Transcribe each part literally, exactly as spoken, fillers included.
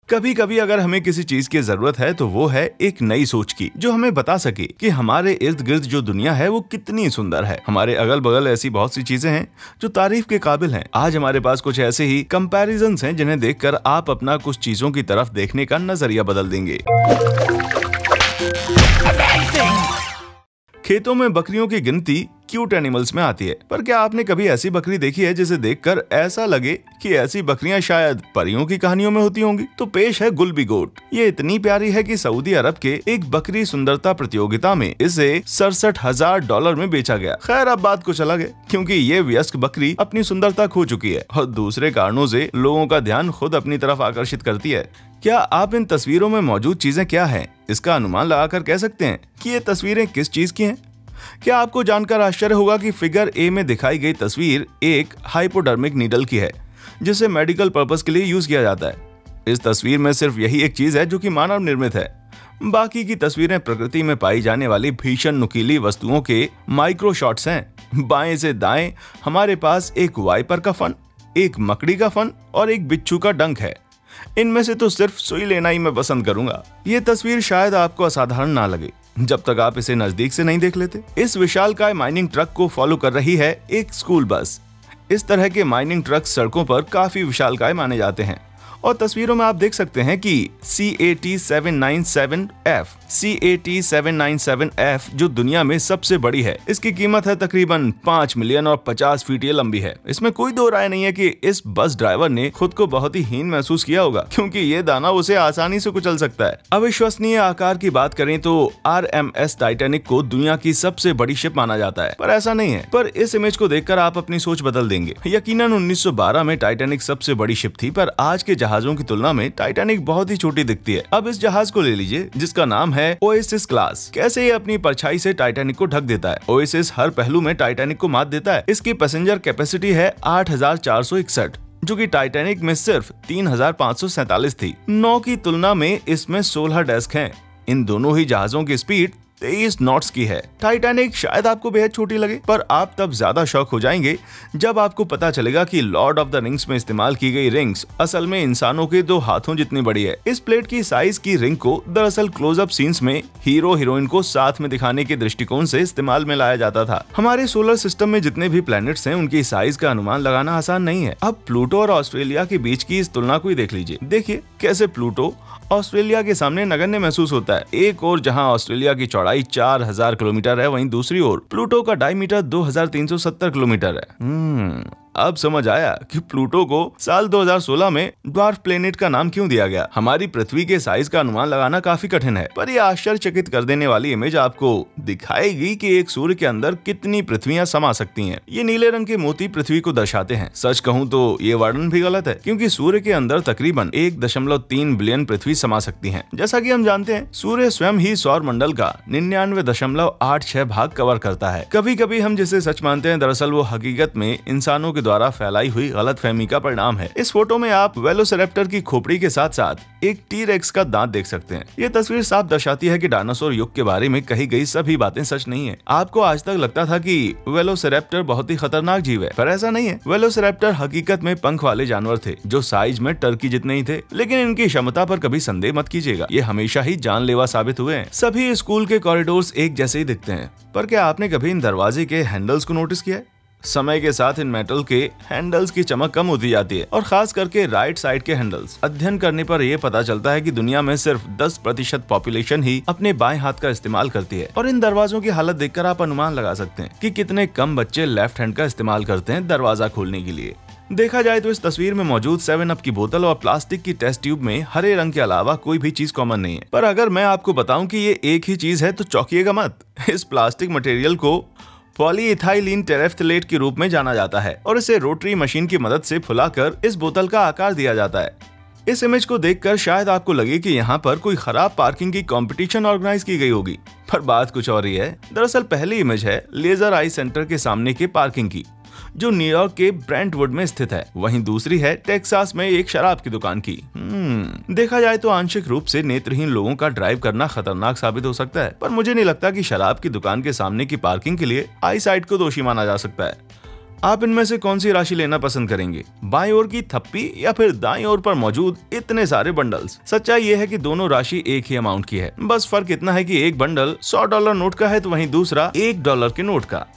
कभी कभी अगर हमें किसी चीज की जरूरत है तो वो है एक नई सोच की, जो हमें बता सके कि हमारे इर्द गिर्द जो दुनिया है वो कितनी सुंदर है। हमारे अगल बगल ऐसी बहुत सी चीजें हैं जो तारीफ के काबिल हैं। आज हमारे पास कुछ ऐसे ही कंपैरिजन्स हैं जिन्हें देखकर आप अपना कुछ चीजों की तरफ देखने का नजरिया बदल देंगे। खेतों में बकरियों की गिनती क्यूट एनिमल्स में आती है, पर क्या आपने कभी ऐसी बकरी देखी है जिसे देखकर ऐसा लगे कि ऐसी बकरियां शायद परियों की कहानियों में होती होंगी? तो पेश है गुलबी गोट। ये इतनी प्यारी है कि सऊदी अरब के एक बकरी सुंदरता प्रतियोगिता में इसे सड़सठ हजार डॉलर में बेचा गया। खैर अब बात कुछ अलग है, क्योंकि ये वयस्क बकरी अपनी सुंदरता खो चुकी है और दूसरे कारणों से लोगों का ध्यान खुद अपनी तरफ आकर्षित करती है। क्या आप इन तस्वीरों में मौजूद चीजें क्या हैं, इसका अनुमान लगाकर कह सकते हैं कि ये तस्वीरें किस चीज की हैं? क्या आपको जानकर आश्चर्य होगा कि फिगर ए में दिखाई गई तस्वीर एक हाइपोडर्मिक नीडल की है, जिसे मेडिकल पर्पस के लिए यूज किया जाता है। इस तस्वीर में सिर्फ यही एक चीज है जो कि मानव निर्मित है। बाकी की तस्वीरें प्रकृति में पाई जाने वाली भीषण नुकीली वस्तुओं के माइक्रो शॉट्स हैं। बाएं से दाएं हमारे पास एक वाइपर का फन, एक मकड़ी का फन और एक बिच्छू का डंक है। इनमें से तो सिर्फ सुई लेना ही मैं पसंद करूंगा। ये तस्वीर शायद आपको असाधारण ना लगे जब तक आप इसे नजदीक से नहीं देख लेते। इस विशालकाय माइनिंग ट्रक को फॉलो कर रही है एक स्कूल बस। इस तरह के माइनिंग ट्रक सड़कों पर काफी विशालकाय माने जाते हैं और तस्वीरों में आप देख सकते हैं कि C A T seven nine seven F C A T seven nine seven F जो दुनिया में सबसे बड़ी है, इसकी कीमत है तकरीबन पाँच मिलियन और पचास फीट ये लंबी है। इसमें कोई दो राय नहीं है कि इस बस ड्राइवर ने खुद को बहुत ही हीन महसूस किया होगा, क्योंकि ये दाना उसे आसानी से कुचल सकता है। अविश्वसनीय आकार की बात करें तो आर एम एस टाइटैनिक को दुनिया की सबसे बड़ी शिप माना जाता है, पर ऐसा नहीं है। पर इस इमेज को देखकर आप अपनी सोच बदल देंगे। यकीनन उन्नीस सौ बारह में टाइटैनिक सबसे बड़ी शिप थी, पर आज के जहाजों की तुलना में टाइटैनिक बहुत ही छोटी दिखती है। अब इस जहाज को ले लीजिए जिसका नाम है ओएसिस क्लास। कैसे ये अपनी परछाई से टाइटैनिक को ढक देता है। ओएसिस हर पहलू में टाइटैनिक को मात देता है। इसकी पैसेंजर कैपेसिटी है आठ हजार चार सौ इकसठ, जो कि टाइटैनिक में सिर्फ तीन हजार पाँच सौ सैतालीस थी। नौ की तुलना में इसमें सोलह डेस्क हैं। इन दोनों ही जहाजों की स्पीड तेईस नॉट्स की है। टाइटैनिक शायद आपको बेहद छोटी लगे, पर आप तब ज्यादा शॉक हो जाएंगे जब आपको पता चलेगा कि लॉर्ड ऑफ द रिंग्स में इस्तेमाल की गई रिंग्स असल में इंसानों के दो हाथों जितनी बड़ी है। इस प्लेट की साइज की रिंग को दरअसल क्लोजअप सीन्स में हीरो हीरोइन को साथ में दिखाने के दृष्टिकोण से इस्तेमाल में लाया जाता था। हमारे सोलर सिस्टम में जितने भी प्लैनेट्स हैं उनकी साइज का अनुमान लगाना आसान नहीं है। अब प्लूटो और ऑस्ट्रेलिया के बीच की इस तुलना को ही देख लीजिए। देखिए कैसे प्लूटो ऑस्ट्रेलिया के सामने नगण्य महसूस होता है। एक ओर जहां ऑस्ट्रेलिया की चौड़ाई चार हजार किलोमीटर है, वहीं दूसरी ओर प्लूटो का डायमीटर दो हजार तीन सौ सत्तर किलोमीटर है। हम्म अब समझ आया कि प्लूटो को साल दो हजार सोलह में ड्वार्फ प्लेनेट का नाम क्यों दिया गया। हमारी पृथ्वी के साइज का अनुमान लगाना काफी कठिन है, पर यह आश्चर्यचकित कर देने वाली इमेज आपको दिखाएगी कि एक सूर्य के अंदर कितनी पृथ्वियां समा सकती हैं। ये नीले रंग के मोती पृथ्वी को दर्शाते हैं। सच कहूँ तो ये वर्णन भी गलत है, क्योंकि सूर्य के अंदर तकरीबन एक दशमलव तीन बिलियन पृथ्वी समा सकती है। जैसा की हम जानते हैं सूर्य स्वयं ही सौर मंडल का निन्यानवे दशमलव आठ छह भाग कवर करता है। कभी कभी हम जिसे सच मानते हैं दरअसल वो हकीकत में इंसानों के द्वारा फैलाई हुई गलतफहमी का परिणाम है। इस फोटो में आप वेलोसिरैप्टर की खोपड़ी के साथ साथ एक टी रेक्स का दांत देख सकते हैं। ये तस्वीर साफ दर्शाती है कि डायनासोर युग के बारे में कही गई सभी बातें सच नहीं है। आपको आज तक लगता था कि वेलोसिरैप्टर बहुत ही खतरनाक जीव है, पर ऐसा नहीं है। वेलोसिरैप्टर हकीकत में पंख वाले जानवर थे जो साइज में टर्की जितने ही थे, लेकिन इनकी क्षमता पर कभी संदेह मत कीजिएगा। ये हमेशा ही जानलेवा साबित हुए हैं। सभी स्कूल के कॉरिडोर्स एक जैसे ही दिखते हैं, पर क्या आपने कभी इन दरवाजे के हैंडल्स को नोटिस किया है? समय के साथ इन मेटल के हैंडल्स की चमक कम होती जाती है, और खास करके राइट साइड के हैंडल्स। अध्ययन करने पर यह पता चलता है कि दुनिया में सिर्फ दस प्रतिशत पॉपुलेशन ही अपने बाएं हाथ का इस्तेमाल करती है, और इन दरवाजों की हालत देखकर आप अनुमान लगा सकते हैं कि कितने कम बच्चे लेफ्ट हैंड का इस्तेमाल करते हैं दरवाजा खोलने के लिए। देखा जाए तो इस तस्वीर में मौजूद सेवन अप की बोतल और प्लास्टिक की टेस्ट ट्यूब में हरे रंग के अलावा कोई भी चीज कॉमन नहीं है। पर अगर मैं आपको बताऊं कि ये एक ही चीज है तो चौंकिएगा मत। इस प्लास्टिक मटेरियल को पॉलीइथाइलीन टेरेफ्थलेट के रूप में जाना जाता है, और इसे रोटरी मशीन की मदद से फुलाकर इस बोतल का आकार दिया जाता है। इस इमेज को देखकर शायद आपको लगे कि यहाँ पर कोई खराब पार्किंग की कंपटीशन ऑर्गेनाइज की गई होगी, पर बात कुछ और ही है। दरअसल पहली इमेज है लेजर आई सेंटर के सामने के पार्किंग की, जो न्यूयॉर्क के ब्रेंटवुड में स्थित है। वहीं दूसरी है टेक्सास में एक शराब की दुकान की। हम्म देखा जाए तो आंशिक रूप से नेत्रहीन लोगों का ड्राइव करना खतरनाक साबित हो सकता है, पर मुझे नहीं लगता कि शराब की दुकान के सामने की पार्किंग के लिए आई साइट को दोषी माना जा सकता है। आप इनमें से कौन सी राशि लेना पसंद करेंगे, बाईं ओर की थप्पी या फिर दाईं ओर पर मौजूद इतने सारे बंडल्स? सच्चाई ये है कि दोनों राशि एक ही अमाउंट की है, बस फर्क इतना है कि एक बंडल सौ डॉलर नोट का है तो वहीं दूसरा एक डॉलर के नोट का।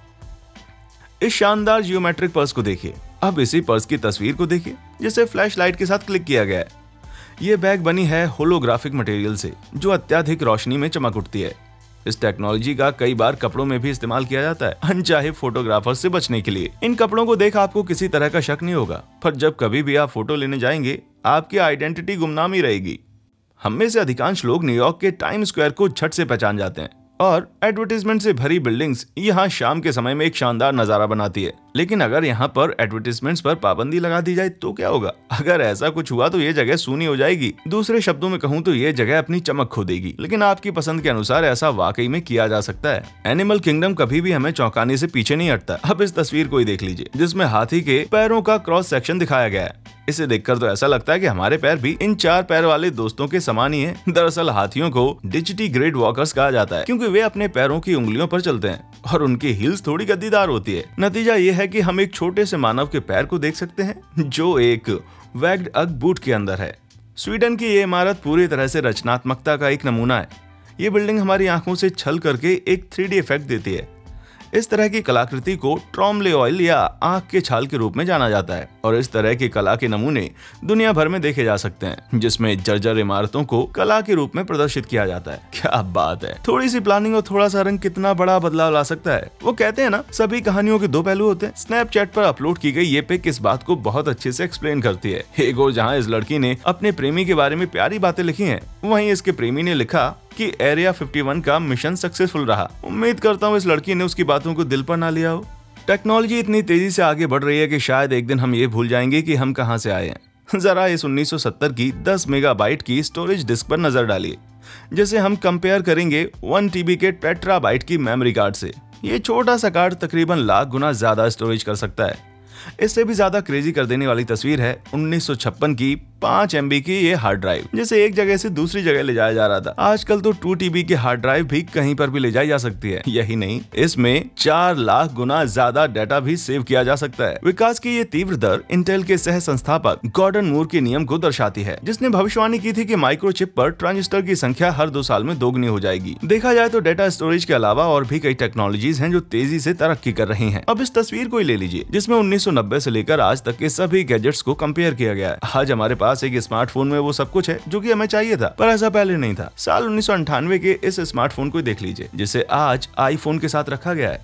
इस शानदार जियोमेट्रिक पर्स को देखिए। अब इसी पर्स की तस्वीर को देखिए जिसे फ्लैश लाइट के साथ क्लिक किया गया है। ये बैग बनी है होलोग्राफिक मटेरियल से जो अत्यधिक रोशनी में चमक उठती है। इस टेक्नोलॉजी का कई बार कपड़ों में भी इस्तेमाल किया जाता है, अनचाहे फोटोग्राफर से बचने के लिए। इन कपड़ों को देख आपको किसी तरह का शक नहीं होगा, पर जब कभी भी आप फोटो लेने जाएंगे आपकी आइडेंटिटी गुमनाम ही रहेगी। हम में से अधिकांश लोग न्यूयॉर्क के टाइम स्क्वायर को झट से पहचान जाते हैं और एडवर्टीजमेंट से भरी बिल्डिंग्स यहाँ शाम के समय में एक शानदार नजारा बनाती है। लेकिन अगर यहाँ पर एडवर्टीजमेंट्स पर पाबंदी लगा दी जाए तो क्या होगा? अगर ऐसा कुछ हुआ तो ये जगह सूनी हो जाएगी। दूसरे शब्दों में कहूँ तो ये जगह अपनी चमक खो देगी। लेकिन आपकी पसंद के अनुसार ऐसा वाकई में किया जा सकता है। एनिमल किंगडम कभी भी हमें चौंकाने से पीछे नहीं हटता। अब इस तस्वीर को ही देख लीजिए जिसमें हाथी के पैरों का क्रॉस सेक्शन दिखाया गया है। इसे देखकर तो ऐसा लगता है कि हमारे पैर भी इन चार पैर वाले दोस्तों के समान ही हैं। दरअसल हाथियों को डिजिटीग्रेड वॉकर्स कहा जाता है क्योंकि वे अपने पैरों की उंगलियों पर चलते हैं और उनकी हील्स थोड़ी गद्दीदार होती है। नतीजा ये है कि हम एक छोटे से मानव के पैर को देख सकते हैं जो एक वैग्ड अग बूट के अंदर है। स्वीडन की ये इमारत पूरी तरह से रचनात्मकता का एक नमूना है। ये बिल्डिंग हमारी आंखों से छल करके एक थ्री डी इफेक्ट देती है। इस तरह की कलाकृति को ट्रॉम्ले ऑयल या आंख के छाल के रूप में जाना जाता है और इस तरह की कला के नमूने दुनिया भर में देखे जा सकते हैं जिसमें जर्जर इमारतों को कला के रूप में प्रदर्शित किया जाता है। क्या बात है! थोड़ी सी प्लानिंग और थोड़ा सा रंग कितना बड़ा बदलाव ला सकता है। वो कहते हैं ना, सभी कहानियों के दो पहलू होते हैं। स्नैपचैट पर अपलोड की गई ये पिक इस बात को बहुत अच्छे से एक्सप्लेन करती है। एक और जहाँ इस लड़की ने अपने प्रेमी के बारे में प्यारी बातें लिखी है, वहीं इसके प्रेमी ने लिखा कि एरिया इक्यावन का मिशन सक्सेसफुल रहा। उम्मीद करता हूँ इस लड़की ने उसकी बातों को दिल पर ना लिया हो। टेक्नोलॉजी इतनी तेजी से आगे बढ़ रही है कि शायद एक दिन हम ये भूल जाएंगे कि हम कहां से आए हैं। जरा इस उन्नीस सौ सत्तर की दस मेगाबाइट की स्टोरेज डिस्क पर नजर डालिए जिसे हम कंपेयर करेंगे वन टीबी के टेट्राबाइट की मेमोरी कार्ड से। ये छोटा सा कार्ड तकरीबन लाख गुना ज्यादा स्टोरेज कर सकता है। इससे भी ज्यादा क्रेजी कर देने वाली तस्वीर है उन्नीस सौ छप्पन की पाँच एम बी की ये हार्ड ड्राइव जिसे एक जगह से दूसरी जगह ले जाया जा रहा था। आजकल तो टू टी बी की हार्ड ड्राइव भी कहीं पर भी ले जाई जा सकती है। यही नहीं, इसमें चार लाख गुना ज्यादा डाटा भी सेव किया जा सकता है। विकास की ये तीव्र दर इंटेल के सह संस्थापक गॉर्डन मूर के नियम को दर्शाती है जिसने भविष्यवाणी की थी कि माइक्रोचिप पर ट्रांजिस्टर की संख्या हर दो साल में दोगुनी हो जाएगी। देखा जाए तो डाटा स्टोरेज के अलावा और भी कई टेक्नोलॉजीज हैं जो तेजी से तरक्की कर रही हैं। अब इस तस्वीर को ही ले लीजिए जिसमें उन्नीस सौ नब्बे से लेकर आज तक के सभी गैजेट्स को कंपेयर किया गया है। आज हमारे पास एक स्मार्टफोन में वो सब कुछ है जो कि हमें चाहिए था, पर ऐसा पहले नहीं था। साल उन्नीस सौ अंठानवे के इस स्मार्टफोन को देख लीजिए जिसे आज आईफोन के साथ रखा गया है।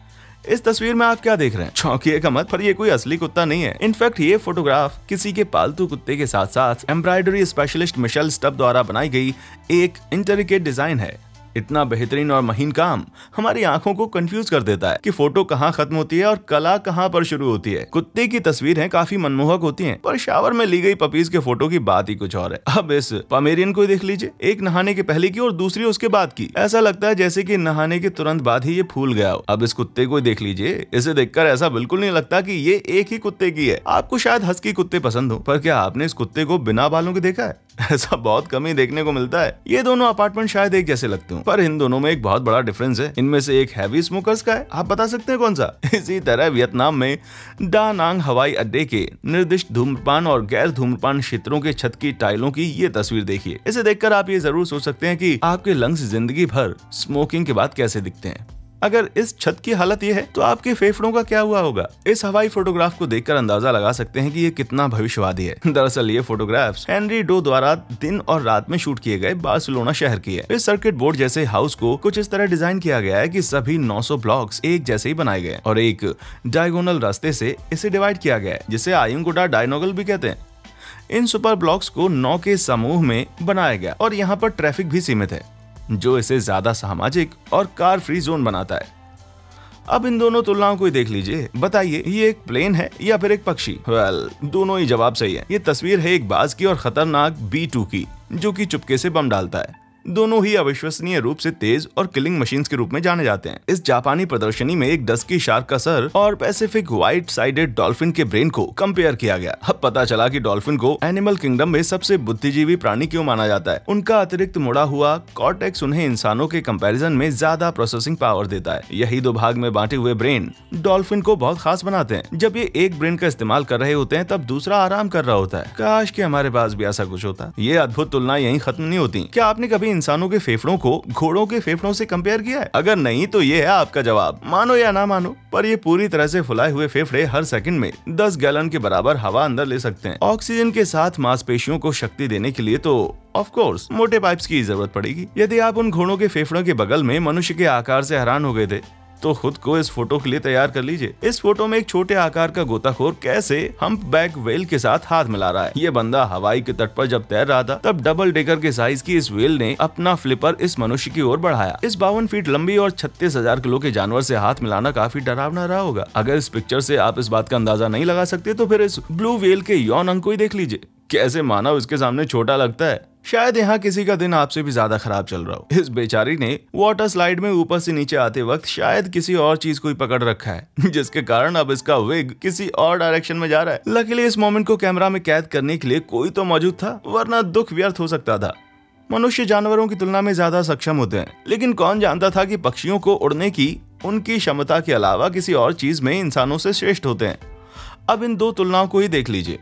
इस तस्वीर में आप क्या देख रहे हैं? चौंकिएगा मत, पर ये कोई असली कुत्ता नहीं है। इनफैक्ट ये फोटोग्राफ किसी के पालतू कुत्ते के साथ साथ एम्ब्रॉयडरी स्पेशलिस्ट मिशेल स्टब द्वारा बनाई गई एक इंटरिकेट डिजाइन है। इतना बेहतरीन और महीन काम हमारी आंखों को कंफ्यूज कर देता है कि फोटो कहाँ खत्म होती है और कला कहाँ पर शुरू होती है। कुत्ते की तस्वीरें काफी मनमोहक होती हैं, पर शावर में ली गई पपीज के फोटो की बात ही कुछ और है। अब इस पमेरियन को देख लीजिए, एक नहाने के पहले की और दूसरी उसके बाद की। ऐसा लगता है जैसे कि नहाने के तुरंत बाद ही ये फूल गया हो। अब इस कुत्ते को देख लीजिए, इसे देखकर ऐसा बिल्कुल नहीं लगता कि ये एक ही कुत्ते की है। आपको शायद हस्की कुत्ते पसंद हो, पर क्या आपने इस कुत्ते को बिना बालों के देखा है? ऐसा बहुत कम ही देखने को मिलता है। ये दोनों अपार्टमेंट शायद एक जैसे लगते हो, पर इन दोनों में एक बहुत बड़ा डिफरेंस है। इनमें से एक हैवी स्मोकर्स का है। आप बता सकते हैं कौन सा? इसी तरह वियतनाम में डा नांग हवाई अड्डे के निर्दिष्ट धूम्रपान और गैर धूम्रपान क्षेत्रों के छत की टाइलों की ये तस्वीर देखिए। इसे देखकर आप ये जरूर सोच सकते हैं कि आपके लंग्स जिंदगी भर स्मोकिंग के बाद कैसे दिखते हैं। अगर इस छत की हालत ये है तो आपके फेफड़ों का क्या हुआ होगा? इस हवाई फोटोग्राफ को देखकर अंदाजा लगा सकते हैं कि ये कितना भविष्यवादी है। दरअसल ये फोटोग्राफ्स हेनरी डो द्वारा दिन और रात में शूट किए गए बार्सिलोना शहर की है। इस सर्किट बोर्ड जैसे हाउस को कुछ इस तरह डिजाइन किया गया है कि सभी नौ सौ ब्लॉक्स एक जैसे ही बनाए गए और एक डायगोनल रास्ते से इसे डिवाइड किया गया है जिसे आयुंगुडा डायनोगल भी कहते हैं। इन सुपर ब्लॉक्स को नौ के समूह में बनाया गया और यहाँ पर ट्रैफिक भी सीमित है जो इसे ज्यादा सामाजिक और कार फ्री जोन बनाता है। अब इन दोनों तुलनाओं को ही देख लीजिए। बताइए, ये एक प्लेन है या फिर एक पक्षी? वेल, well, दोनों ही जवाब सही है। ये तस्वीर है एक बाज की और खतरनाक बी टू की जो कि चुपके से बम डालता है। दोनों ही अविश्वसनीय रूप से तेज और किलिंग मशीन्स के रूप में जाने जाते हैं। इस जापानी प्रदर्शनी में एक डस्की शार्क का सर और पैसिफिक व्हाइट साइडेड डॉल्फिन के ब्रेन को कंपेयर किया गया। अब पता चला कि डॉल्फिन को एनिमल किंगडम में सबसे बुद्धिजीवी प्राणी क्यों माना जाता है। उनका अतिरिक्त मुड़ा हुआ कॉर्टेक्स उन्हें इंसानों के कंपैरिजन में ज्यादा प्रोसेसिंग पावर देता है। यही दो भाग में बांटे हुए ब्रेन डॉल्फिन को बहुत खास बनाते हैं। जब ये एक ब्रेन का इस्तेमाल कर रहे होते हैं तब दूसरा आराम कर रहा होता है। काश कि हमारे पास भी ऐसा कुछ होता। ये अद्भुत तुलना यहीं खत्म नहीं होती। क्या आपने कभी इंसानों के फेफड़ों को घोड़ों के फेफड़ों से कंपेयर किया है? अगर नहीं तो ये है आपका जवाब। मानो या ना मानो, पर ये पूरी तरह से फुलाए हुए फेफड़े हर सेकंड में दस गैलन के बराबर हवा अंदर ले सकते हैं। ऑक्सीजन के साथ मांसपेशियों को शक्ति देने के लिए तो ऑफ कोर्स मोटे पाइप्स की जरूरत पड़ेगी। यदि आप उन घोड़ों के फेफड़ों के बगल में मनुष्य के आकार से हैरान हो गए थे तो खुद को इस फोटो के लिए तैयार कर लीजिए। इस फोटो में एक छोटे आकार का गोताखोर कैसे हम्पबैक व्हेल के साथ हाथ मिला रहा है। ये बंदा हवाई के तट पर जब तैर रहा था तब डबल डेकर के साइज की इस व्हेल ने अपना फ्लिपर इस मनुष्य की ओर बढ़ाया। इस बावन फीट लंबी और छत्तीस हजार किलो के जानवर से हाथ मिलाना काफी डरावना रहा होगा। अगर इस पिक्चर से आप इस बात का अंदाजा नहीं लगा सकते तो फिर इस ब्लू व्हेल के यौन अंग को ही देख लीजिए। कैसे मानव इसके सामने छोटा लगता है। शायद यहाँ किसी का दिन आपसे भी ज्यादा खराब चल रहा हो। इस बेचारी ने वाटर स्लाइड में ऊपर से नीचे आते वक्त शायद किसी और चीज को ही पकड़ रखा है, जिसके कारण अब इसका विग किसी और डायरेक्शन में जा रहा है। लकीली इस मोमेंट को कैमरा में कैद करने के लिए कोई तो मौजूद था, वरना दुख व्यर्थ हो सकता था। मनुष्य जानवरों की तुलना में ज्यादा सक्षम होते हैं, लेकिन कौन जानता था कि पक्षियों को उड़ने की उनकी क्षमता के अलावा किसी और चीज में इंसानों से श्रेष्ठ होते हैं। अब इन दो तुलनाओं को ही देख लीजिए,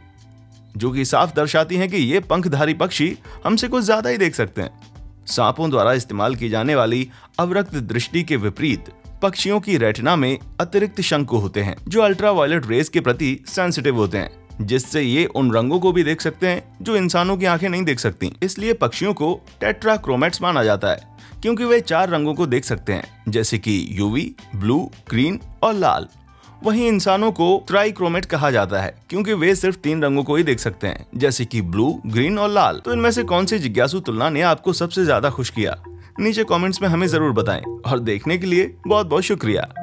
जो कि साफ दर्शाती हैं कि ये पंखधारी पक्षी हमसे कुछ ज्यादा ही देख सकते हैं। सांपों द्वारा इस्तेमाल की जाने वाली अवरक्त दृष्टि के विपरीत पक्षियों की रेटिना में अतिरिक्त शंकु होते हैं, जो अल्ट्रावायलेट रेस के प्रति सेंसिटिव होते हैं, जिससे ये उन रंगों को भी देख सकते हैं जो इंसानों की आंखें नहीं देख सकती। इसलिए पक्षियों को टेट्राक्रोमेट्स माना जाता है, क्योंकि वे चार रंगों को देख सकते हैं, जैसे कि यूवी, ब्लू, ग्रीन और लाल। वहीं इंसानों को ट्राइक्रोमेट कहा जाता है, क्योंकि वे सिर्फ तीन रंगों को ही देख सकते हैं, जैसे कि ब्लू, ग्रीन और लाल। तो इनमें से कौन सी जिज्ञासु तुलना ने आपको सबसे ज्यादा खुश किया? नीचे कमेंट्स में हमें जरूर बताएं। और देखने के लिए बहुत बहुत शुक्रिया।